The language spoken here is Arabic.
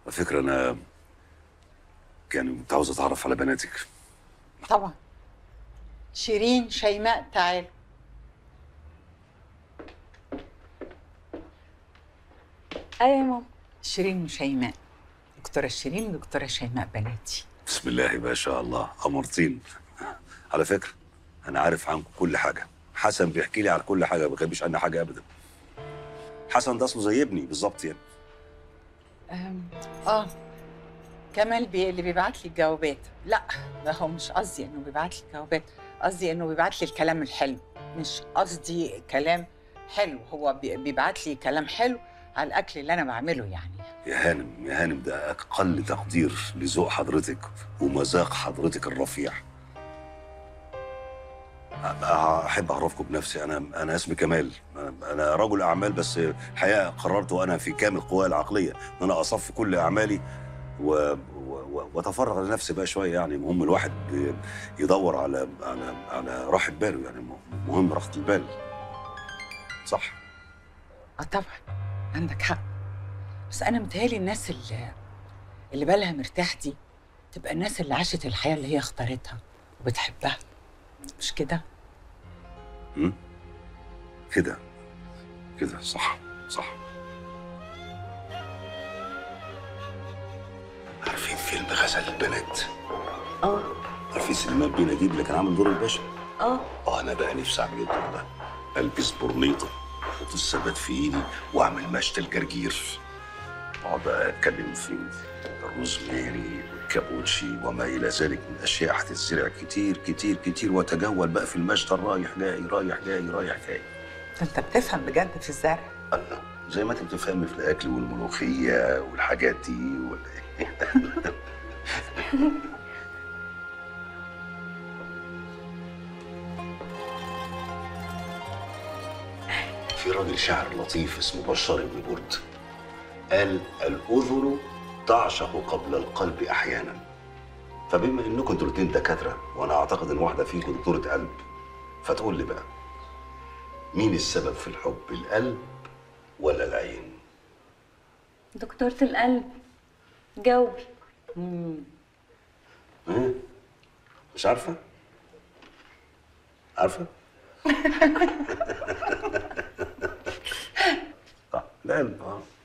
على فكرة أنا يعني كنت عاوز أتعرف على بناتك. طبعا. شيرين، شيماء، تعالوا. ايوه يا ماما. شيرين وشيماء. دكتورة شيرين ودكتورة شيماء بناتي. بسم الله ما شاء الله، أمرتين. على فكرة أنا عارف عنكم كل حاجة. حسن بيحكي لي على كل حاجة، ما بيخبيش عني حاجة أبدا. حسن ده أصله زي ابني بالظبط يعني. اه كمال اللي بيبعت لي الجوابات. لا، ده هو مش قصدي انه بيبعت لي الجوابات، قصدي انه بيبعت لي الكلام الحلو. مش قصدي كلام حلو، هو بيبعت لي كلام حلو على الاكل اللي انا بعمله يعني. يا هانم يا هانم، ده أقل تقدير لذوق حضرتك ومذاق حضرتك الرفيع. أحب أعرفكم بنفسي. أنا اسمي كمال. أنا رجل أعمال، بس الحقيقة قررت وأنا في كامل قواي العقلية إن أنا أصفي كل أعمالي وأتفرغ لنفسي بقى شوية. يعني مهم الواحد يدور على راحة باله، يعني مهم راحة البال. صح؟ اه طبعا عندك حق، بس انا متهيألي الناس اللي بالها مرتاح دي تبقى الناس اللي عاشت الحياة اللي هي اختارتها وبتحبها، مش كده؟ كده كده صح صح. عارفين فيلم غزل البنات؟ اه. عارفين سليمان بيه نجيب اللي كان عامل دور الباشا؟ اه. انا بقى نفسي اعمل الدور ده. البس برنيطه واحط الثبات في ايدي واعمل مشط الجرجير، اقعد اتكلم في الروزماري والكابوتشي وما الى ذلك من اشياء هتتزرع كتير كتير كتير، واتجول بقى في المشط رايح جاي رايح جاي رايح جاي. ده انت بتفهم بجد في الزرع. الله، زي ما انت بتفهمي في الاكل والملوخيه والحاجات دي ولا ايه؟ في راجل شاعر لطيف اسمه بشار بن برد قال: الأذن تعشق قبل القلب أحيانا. فبما إنكم انتوا الاتنين دكاترة، وأنا أعتقد إن واحدة فيكم دكتورة قلب، فتقول لي بقى مين السبب في الحب، القلب ولا العين؟ دكتورة القلب، جاوبي. إيه؟ مش عارفة؟ عارفة؟ صح، القلب.